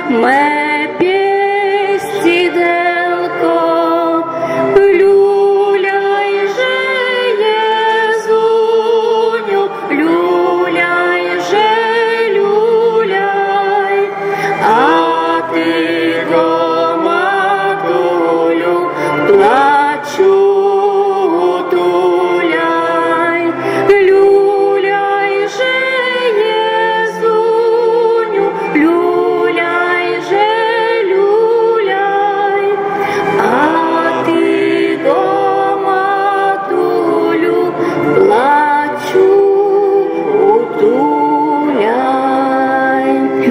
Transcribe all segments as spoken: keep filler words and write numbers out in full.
ме пестиделко, люляй же Єзуню, люляй же, люляй, а ти до матулю плачу туляй, люляй же Єзуню, люляй же, люляй, а ти до матулю плачу туляй.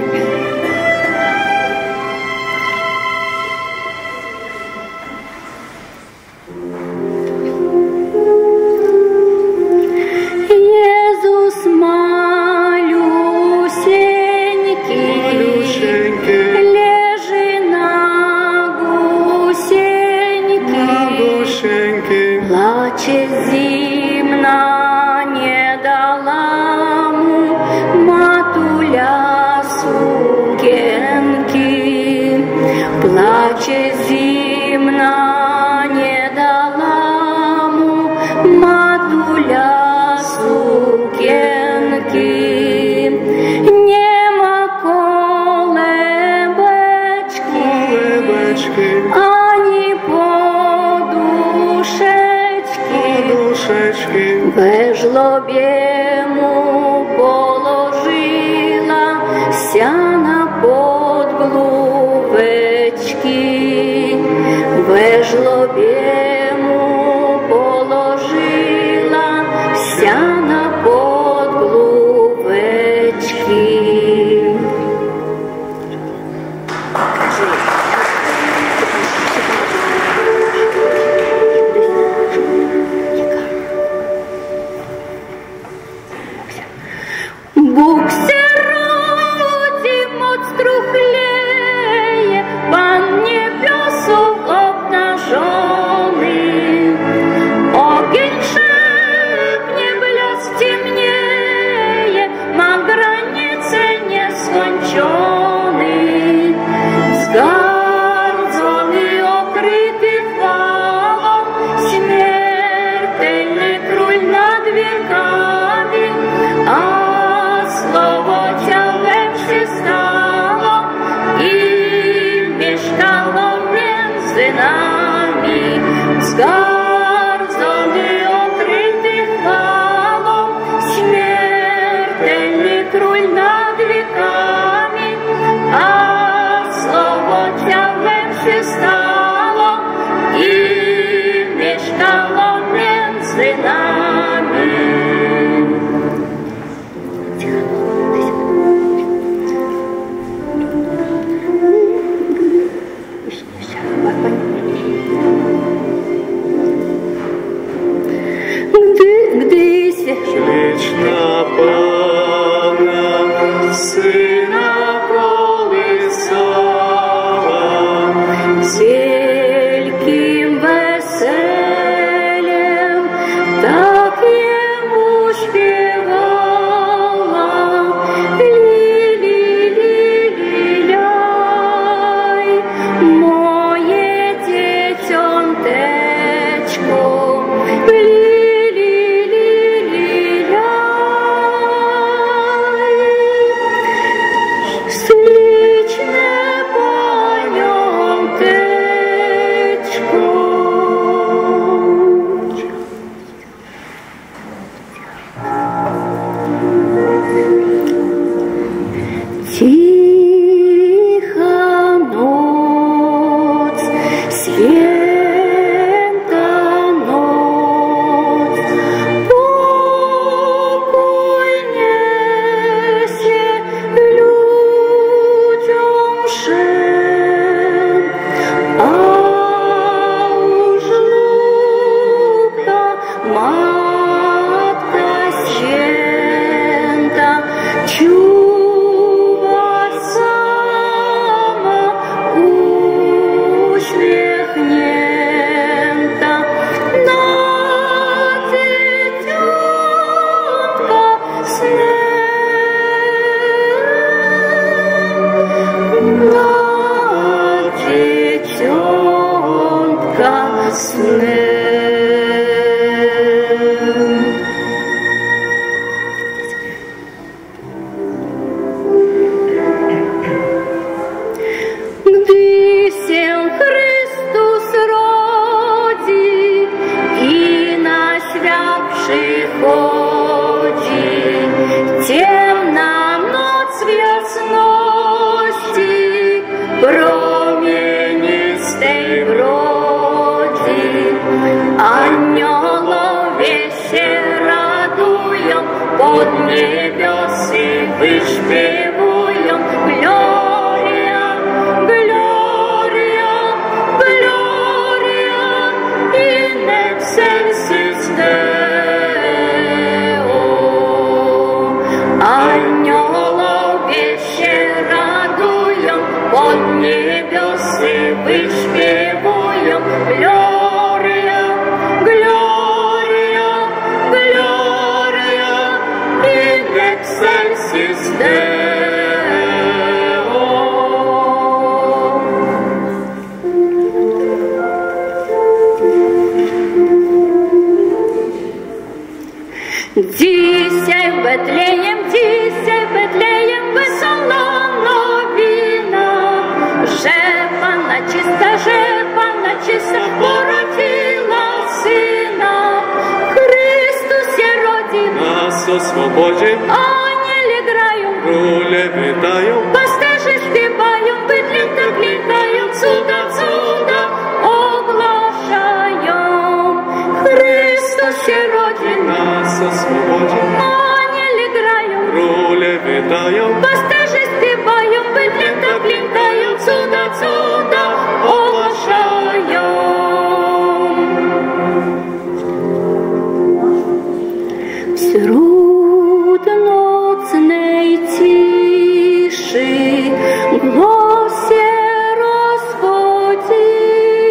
Єзус малюсенький, лежи на гусеньки, плаче зимна, не дала му матуля сукенки, плаче зимна, не дала му матуля сукенки, нема колебечки, ані подушечки, без жлобєму положила сяна подглувечки, без жлобєму положила сяна подглувечки. небеси вишпівуєм, Глорія, Глорія, Глорія, in excelsis Deo. Aniołowie się radują, pod niebiosy wyśpiewują, Gloria, Gloria, Gloria, in excelsis Deo. Dzisiaj Betlejem, dzisiaj Betlejem wesoła nowina, że Panna czysta, że Panna czysta porodziła Syna. Chrystus się rodzi, Nas oswobodzi, aniele grają, króle witają, pasterze śpiewają, bydlęta klikają, cuda, cuda ogłaszają. Chrystus się rodzi, nas oswobodzi, aniele grają, króle witają, pasterze śpiewają, bydlęta klikają, cuda, cuda ogłaszają. Wśród nocnej ciszy głos się rozchodzi.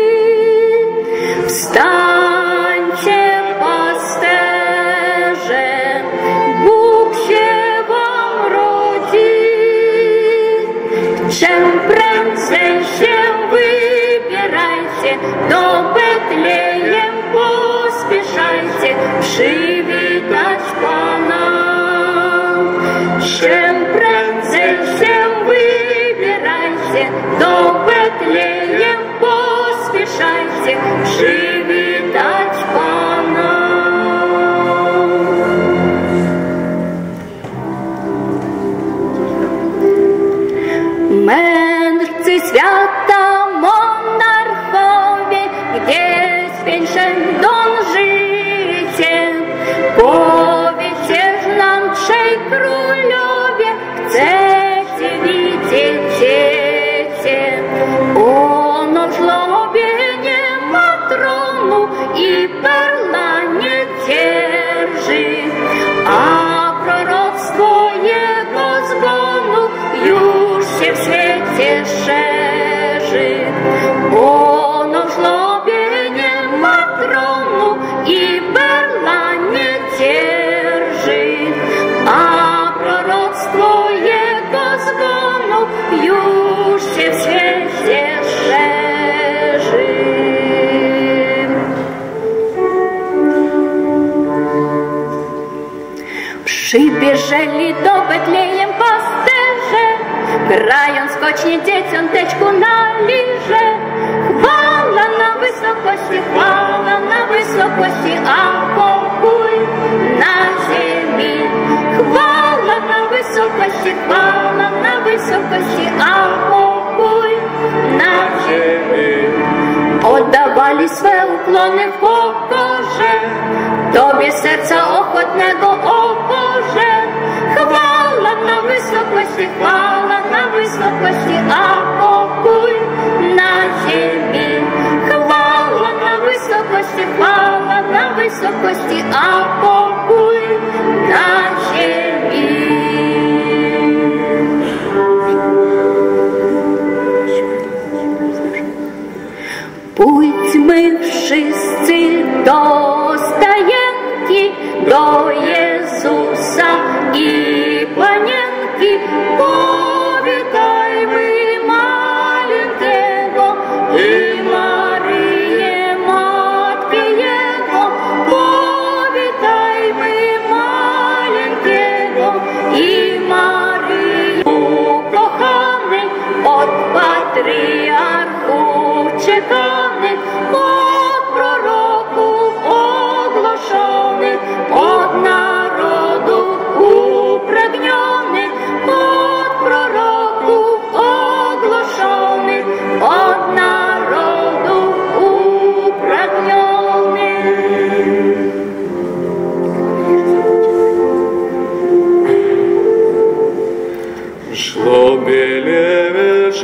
Wstańcie, pasterze, Bóg się wam rodzi. Czym prędzej się wybierajcie, do Betlejem pospieszajcie, przywitać Pana. Czym prędzej się wybierajcie, do Betlejem pospieszajcie, przywitać Pana. Mędrcy świata, monarchowie, gdzieś pięknym dążycie, powiedzcie nam, trzej królowie, chcecie widzieć dziecię. Ono w żłobie nie ma tronu i perla nie dzierży, a proroctwo jego zgonu już się w świecie szerzy. Ono w żłobie nie ma tronu i perla nie dzierży, a proroctwo jego zgonu już się w świecie szerzy. Przybierzeli do Betlejem pasterze, grając skocznie dzieciąteczku na lirze. Chwała na wysokości, chwała na wysokości, a pokój na ziemi. Chwała na wysokości, chwała na wysokości, a pokój na ziemi. Oddawali swe ukłony w pokorze, Tobie serca ochotnego, o Boże. Chwała na wysokości, chwała na wysokości, a pokój na ziemi. Chwała na wysokości, chwała na wysokości, a pokój na ziemi. Pójdźmy wszyscy do stajenki, do Jezusa i Panienki, powitajmy maleńkiego i Maryję, Matkę Jego, powitajmy maleńkiego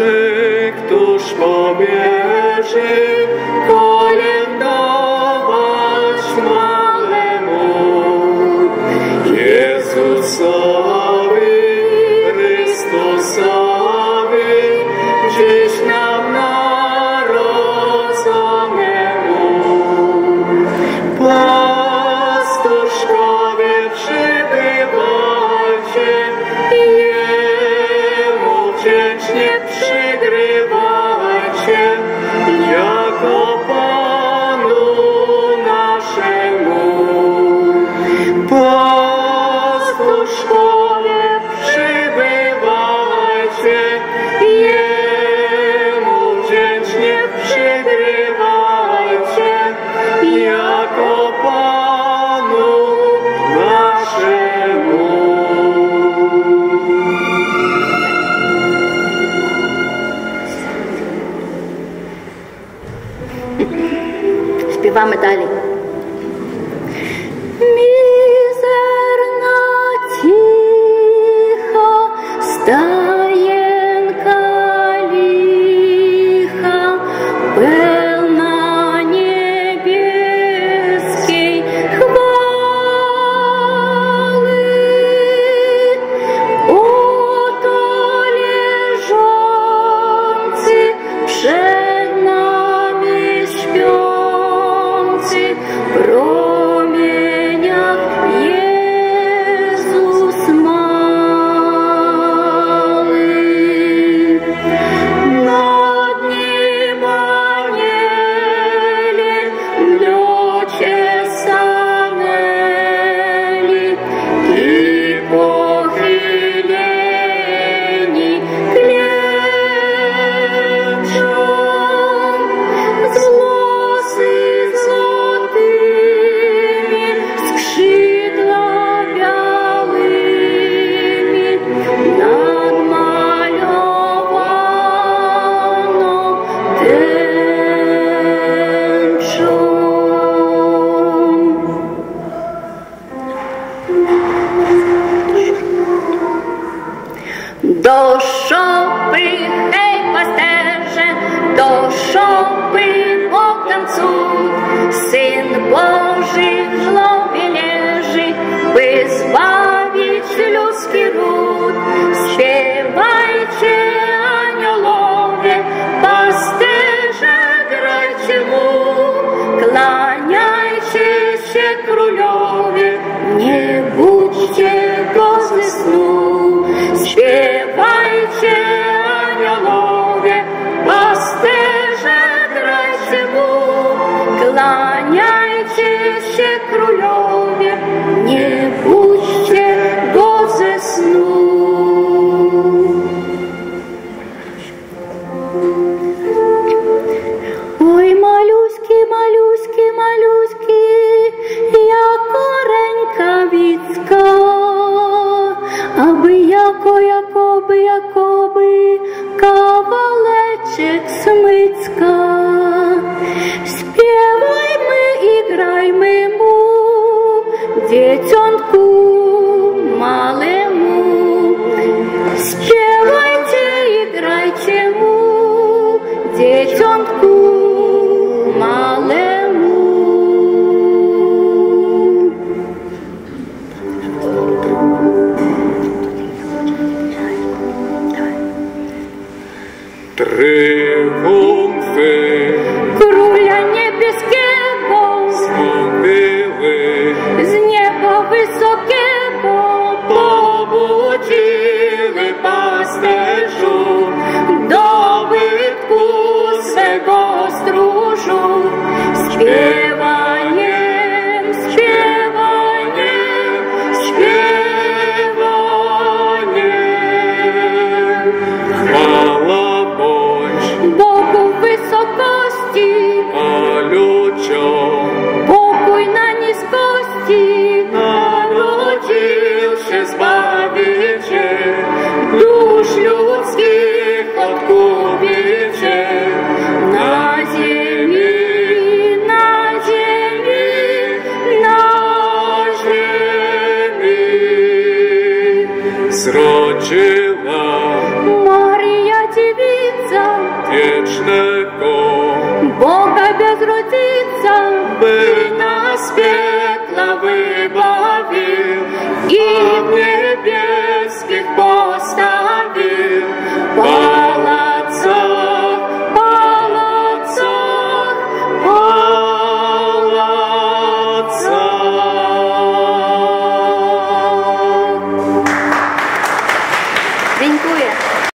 któż pobierze kolędować malemu Jezusowi Chrystusowi, dziś nam narodzonemu. Pastuszkowie, przybywajcie, Jemu wdzięcznie przygrywajcie, jako Panu naszemu. Pastuszkowie, przybywajcie, Jemu wdzięcznie przygrywajcie, jako Panu naszemu. Śpiewamy dalej. Mizerna, cicha, stajenka licha, pełna niebieskiej chwały. Oto leżący przed nami śpiący, w promieniach Jezus mały. Nad nim aniele w locie stanęli i pochyleni klęczą. Z losy złotymi, skrzydła białymi nadmalowano tęczą. Do szopy, hej pasterze, do szopy Bogdan cud, Syn Boży w żłobie leży, by zbawić ludzki ród. Śpiewajcie, aniołowie, pasterze, grajcie mu, kłaniajcie się, królowie, nie budźcie go ze snu. Śpiewajcie, aniołowie, pasterze, grajcie mu, kłaniajcie się, królowie, nie budźcie go ze snu. Ой, малюськи, малюськи, малюськи, яко ренькавицька, аби яко, якоби, якоби, кавалечек смицька. Співайми і граймо дітонку малему. Співайте і грайте му дітонку малему. Триумфи Короля небеского зробили, з неба високого побудили пастежу, добитку свого стружу. Співаєм, співаєм, співаєм. хвала Божа, Богу високо wiecznego, Бога безродиця, by nas z piekla wybawił і